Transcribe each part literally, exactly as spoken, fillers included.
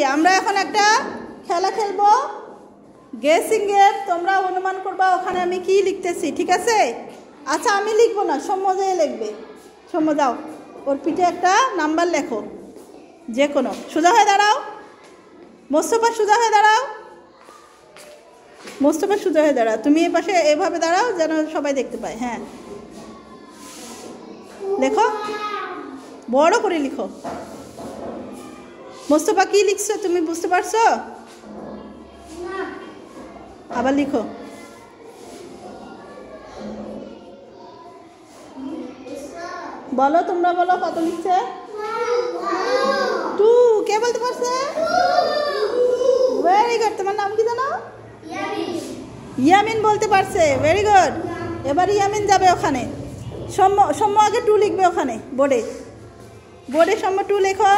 আমরা এখন একটা খেলা খেলবো, গেসিং গেম। তোমরা অনুমান করবা ওখানে আমি কি লিখতেছি, ঠিক আছে? আচ্ছা আমি লিখবো না, সৌম্য যেয়ে লিখবে। সৌম্য যাও, ওর পিঠে একটা নাম্বার লেখো, যে কোনো। সোজা হয়ে দাঁড়াও, মোস্তফা সোজা হয়ে দাঁড়াও, মোস্তফা সোজা হয়ে দাঁড়াও। তুমি এ পাশে এভাবে দাঁড়াও যেন সবাই দেখতে পায়। হ্যাঁ লেখো, বড় করে লিখো। মোস্তফা কি লিখছো তুমি বুঝতে পারছো? আবার লিখো। বলো, তোমরা বলো কত লিখছে? টু। কে বলতে পারছে? Very good. তোমার নাম কি জানো? ইয়ামিন বলতে পারছে, ভেরি গুড। এবার ইয়ামিন যাবে ওখানে। সৌম্য সৌম্য আগে টু লিখবে ওখানে বোর্ডে, বোর্ডে সৌম্য টু লেখো।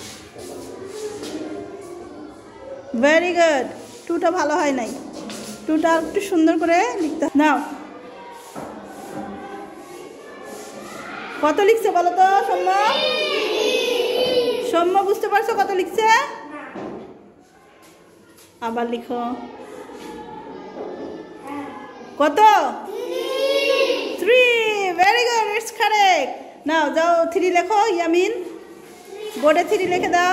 Very good. টুটা ভালো হয় নাই, টুটা একটু সুন্দর করে লিখতে নাও। কত লিখছে বলো তো সৌম্য? সৌম্য বুঝতে পারছো কত লিখছে? আবার লিখো। কত? Three. Very good, it's correct. Now যাও থ্রি লেখো। ইয়ামিন বোর্ডে থ্রি লিখে দাও।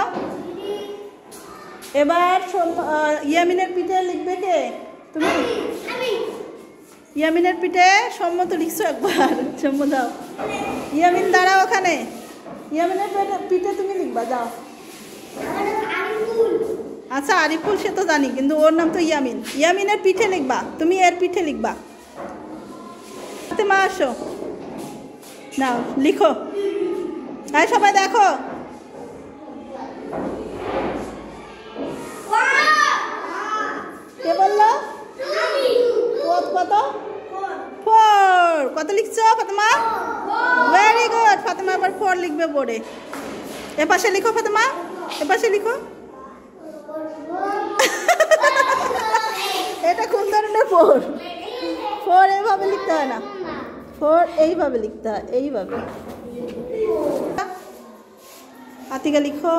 এবার ইয়ামিনের পিঠে লিখবে কে? তুমি? ইয়ামিনের পিঠে সৌম্য তো লিখছো একবার। সৌম্য দাও। ইয়ামিন দাঁড়াও ওখানে। ইয়ামিনের পিঠে তুমি লিখবা, যাও। আচ্ছা আরিফুল সে তো জানি, কিন্তু ওর নাম তো ইয়ামিন। ইয়ামিনের পিঠে লিখবা, তুমি এর পিঠে লিখবা। মা আসো, নাও লিখো। হ্যাঁ সবাই দেখো। কে বললো? কত? ফোর। কত লিখছো ফাতেমা? Very good. ফাতেমা এবার ফোর লিখবে বোর্ডে। এ পাশে লিখো ফাতেমা, এ পাশে লিখো। এটা কোন ধরনের ফোর? ফোর এইভাবে লিখতে হয় না, ফোর এইভাবে লিখতে হয়, এইভাবে। আতিকা লিখো।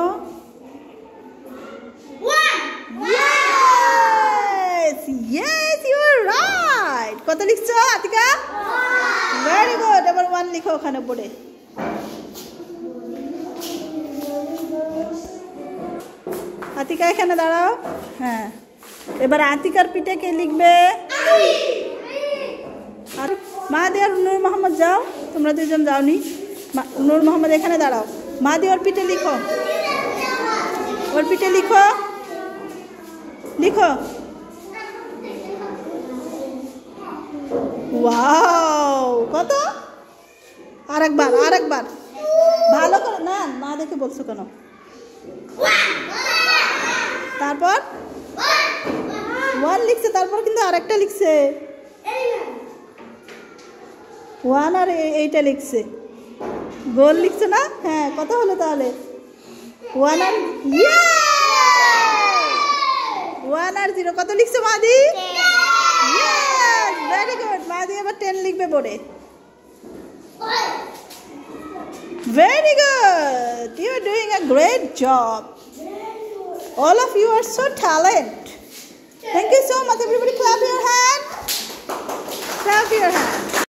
Yes, yes, you are right. কত লিখছো আতিকা? Very good. এবার ওয়ান লিখো ওখানে বোর্ডে। আতিকা এখানে দাঁড়াও। হ্যাঁ এবার আতিকার পিঠে কে লিখবে? আর মাহাদি আর নূর মোহাম্মদ যাও, তোমরা দুজন যাওনি। নূর মোহাম্মদ এখানে দাঁড়াও। মাহাদি ওর পিঠে লিখো, ওর পিঠে লিখো, লিখো। ওয়াও, কত? আরেকবার, আরেকবার ভালো করে। না না দেখে বলছো কেন? তারপর ওয়ান লিখছে, তারপর কিন্তু আরেকটা লিখছে। ওয়ান আর এইটা লিখছে, গোল লিখছে না? হ্যাঁ কত হলো তাহলে? ওয়ান আর ওয়ান আর জিরো। কত লিখছো মাদি? Very good. মাদি এবার টেন লিখবে বোর্ডে। Very good. You are doing a great job. All of you are so talented. Thank you so much. Everybody clap your hand. Clap your hand.